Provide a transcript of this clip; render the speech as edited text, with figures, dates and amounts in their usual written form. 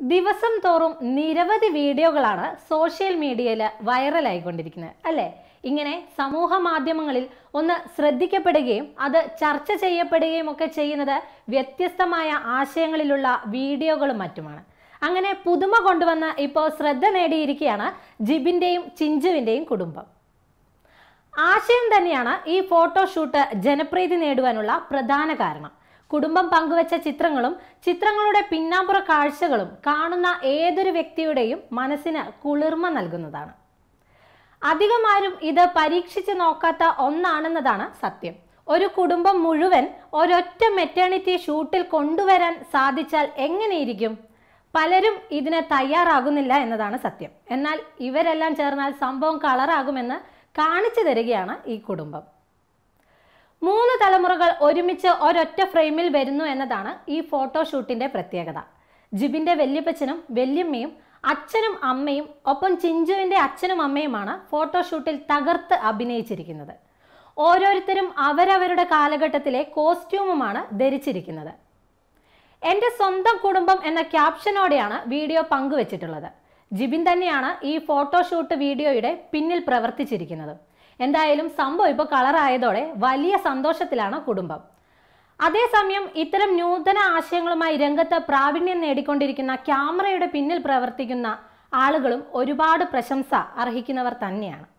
ദിവസം തോറും നിരവധി വീഡിയോകളാണ് സോഷ്യൽ മീഡിയയിൽ വൈറലായിക്കൊണ്ടിരിക്കുന്നത് അല്ലേ? ഇങ്ങനെ സമൂഹ മാധ്യമങ്ങളിൽ ഒന്ന് ശ്രദ്ധിക്കപ്പെടുകയും അത് ചർച്ച ചെയ്യപ്പെടുകയും ഒക്കെ ചെയ്യുന്നത് വ്യത്യസ്തമായ ആശയങ്ങളിലുള്ള വീഡിയോകളും മറ്റുമാണ്. അങ്ങനെ പുതുമ കൊണ്ടുവന്ന് ഇപ്പോൾ ശ്രദ്ധ നേടിയിരിക്കുകയാണ് ജിബിൻ്റെയും ചിഞ്ചുവിൻ്റെയും കുടുംബം. ആശയം തന്നെയാണ് ഈ ഫോട്ടോഷൂട്ട് ജനപ്രീതി നേടുവാനുള്ള പ്രധാന കാരണം. കുടുംബം പങ്കുവച്ച ചിത്രങ്ങളും ചിത്രങ്ങളുടെ പിന്നാമ്പുറ കാഴ്ചകളും കാണുന്ന ഏതൊരു വ്യക്തിയുടെയും മനസ്സിന് കുളിർമ നൽകുന്നതാണ്. അധികമാരും ഇത് പരീക്ഷിച്ച് നോക്കാത്ത ഒന്നാണെന്നതാണ് സത്യം. ഒരു കുടുംബം മുഴുവൻ ഒരൊറ്റ മെറ്റേണിറ്റി ഷൂട്ടിൽ കൊണ്ടുവരാൻ സാധിച്ചാൽ എങ്ങനെയിരിക്കും? പലരും ഇതിന് തയ്യാറാകുന്നില്ല എന്നതാണ് സത്യം. എന്നാൽ ഇവരെല്ലാം ചേർന്നാൽ സംഭവം കളറാകുമെന്ന് കാണിച്ചു തരികയാണ് ഈ കുടുംബം. 3 തലമുറകൾ ഒരുമിച്ച് ഒരൊറ്റ ഫ്രെയിമിൽ വരുന്നു എന്നതാണ് ഈ ഫോട്ടോഷൂട്ടിന്റെ പ്രത്യേകത. ജിബിന്റെ വല്യപ്പച്ചനും വല്യമ്മയും അച്ഛനും അമ്മയും ഒപ്പം ചിഞ്ചുവിന്റെ അച്ഛനും അമ്മയുമാണ് ഫോട്ടോഷൂട്ടിൽ തകർത്ത് അഭിനയിച്ചിരിക്കുന്നത്. ഓരോരുത്തരും അവരവരുടെ കാലഘട്ടത്തിലെ കോസ്റ്റ്യൂമുമാണ് ധരിച്ചിരിക്കുന്നത്. എൻ്റെ സ്വന്തം കുടുംബം എന്ന ക്യാപ്ഷനോടെയാണ് വീഡിയോ പങ്കുവച്ചിട്ടുള്ളത്. ജിബിൻ തന്നെയാണ് ഈ ഫോട്ടോഷൂട്ട് വീഡിയോയുടെ പിന്നിൽ പ്രവർത്തിച്ചിരിക്കുന്നത്. എന്തായാലും സംഭവം ഇപ്പോൾ കളറായതോടെ വലിയ സന്തോഷത്തിലാണ് കുടുംബം. അതേസമയം ഇത്തരം നൂതന ആശയങ്ങളുമായി രംഗത്ത് പ്രാവീണ്യം നേടിക്കൊണ്ടിരിക്കുന്ന ക്യാമറയുടെ പിന്നിൽ പ്രവർത്തിക്കുന്ന ആളുകളും ഒരുപാട് പ്രശംസ അർഹിക്കുന്നവർ തന്നെയാണ്.